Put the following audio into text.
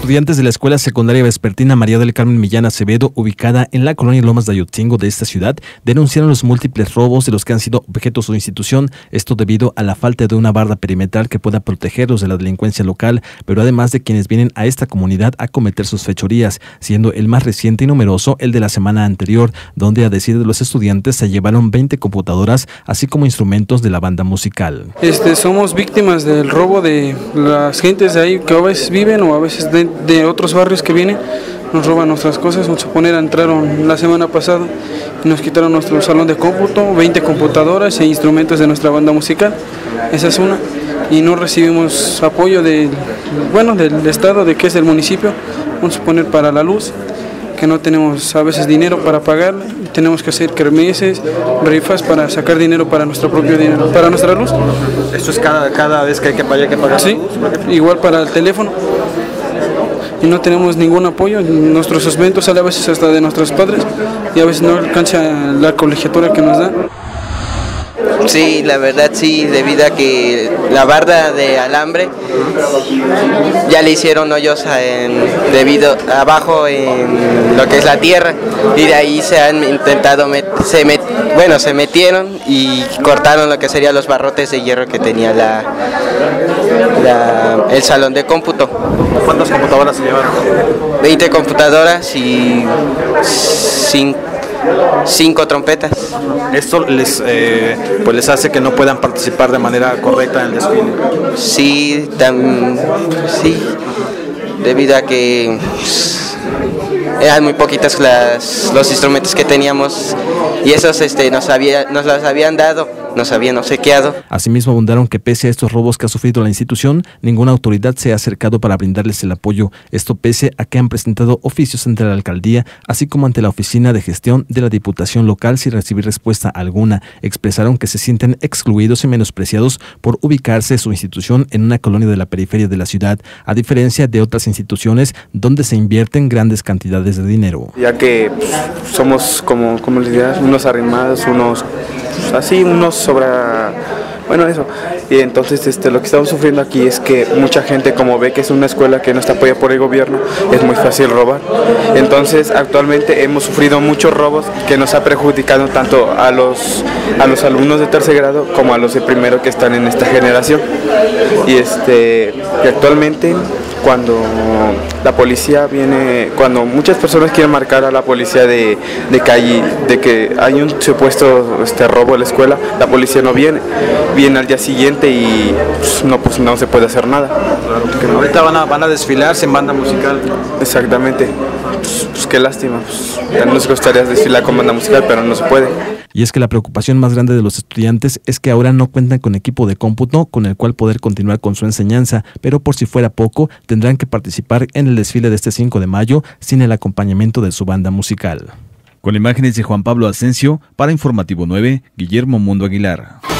Estudiantes de la Escuela Secundaria Vespertina María del Carmen Millán Acevedo, ubicada en la colonia Lomas de Ayotzingo de esta ciudad, denunciaron los múltiples robos de los que han sido objeto su institución, esto debido a la falta de una barda perimetral que pueda protegerlos de la delincuencia local, pero además de quienes vienen a esta comunidad a cometer sus fechorías, siendo el más reciente y numeroso el de la semana anterior, donde a decir de los estudiantes se llevaron 20 computadoras, así como instrumentos de la banda musical. Somos víctimas del robo de las gentes de ahí que a veces viven o a veces de otros barrios que vienen, nos roban nuestras cosas. Vamos a poner, entraron la semana pasada y nos quitaron nuestro salón de cómputo, 20 computadoras e instrumentos de nuestra banda musical, esa es una, y no recibimos apoyo del estado, de que es del municipio, vamos a poner para la luz, que no tenemos a veces dinero para pagar, tenemos que hacer kermeses, rifas para sacar dinero para nuestro propio dinero, para nuestra luz. ¿Esto es cada vez que hay que pagar? Sí, igual para el teléfono. Y no tenemos ningún apoyo, nuestro sustento sale a veces hasta de nuestros padres y a veces no alcanza la colegiatura que nos dan. Sí, la verdad sí, debido a que la barda de alambre ya le hicieron hoyos abajo en lo que es la tierra, y de ahí se han intentado se metieron y cortaron lo que serían los barrotes de hierro que tenía el salón de cómputo. ¿Cuántas computadoras se llevaron? 20 computadoras y 5 trompetas. ¿Esto les hace que no puedan participar de manera correcta en el desfile? Sí, sí, debido a que eran muy poquitos los instrumentos que teníamos y esos nos los habían dado, nos habían obsequiado. Asimismo abundaron que pese a estos robos que ha sufrido la institución, ninguna autoridad se ha acercado para brindarles el apoyo, esto pese a que han presentado oficios ante la alcaldía, así como ante la oficina de gestión de la Diputación local sin recibir respuesta alguna. Expresaron que se sienten excluidos y menospreciados por ubicarse su institución en una colonia de la periferia de la ciudad, a diferencia de otras instituciones donde se invierten grandes cantidades de dinero. Ya que somos como les diría, unos arrimados, unos eso. Y entonces lo que estamos sufriendo aquí es que mucha gente, como ve que es una escuela que no está apoyada por el gobierno, es muy fácil robar. Entonces actualmente hemos sufrido muchos robos que nos ha perjudicado tanto a los alumnos de tercer grado como a los de primero que están en esta generación. Y actualmente cuando la policía viene, cuando muchas personas quieren marcar a la policía de calle de que hay un supuesto robo en la escuela, la policía no viene al día siguiente y no se puede hacer nada. Claro, ahorita van a desfilar sin banda musical. Exactamente, pues qué lástima, nos gustaría desfilar con banda musical, pero no se puede. Y es que la preocupación más grande de los estudiantes es que ahora no cuentan con equipo de cómputo con el cual poder continuar con su enseñanza, pero por si fuera poco, tendrán que participar en el desfile de este 5 de mayo sin el acompañamiento de su banda musical. Con imágenes de Juan Pablo Asensio, para Informativo 9, Guillermo Mundo Aguilar.